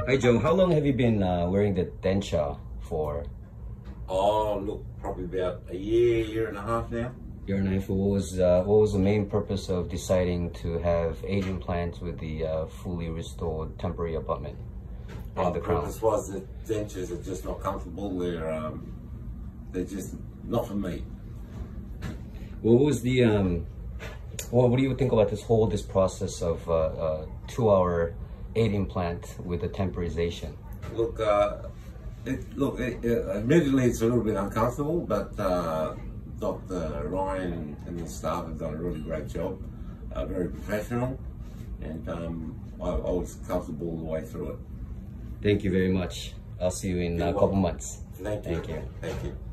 Hi Joe, how long have you been wearing the denture for? Oh, look, probably about a year and a half now. Year and a half. What was the main purpose of deciding to have 8 implants with the fully restored temporary abutment and the The crown? purpose was that dentures are just not comfortable. They're just not for me. What was the what do you think about this process of 2-hour 8 implant with the temporization? Look, admittedly it's a little bit uncomfortable, but Dr. Ryan and his staff have done a really great job. Very professional, and I was comfortable all the way through it. Thank you very much. I'll see you in a couple months. Thank you. Thank you. Thank you.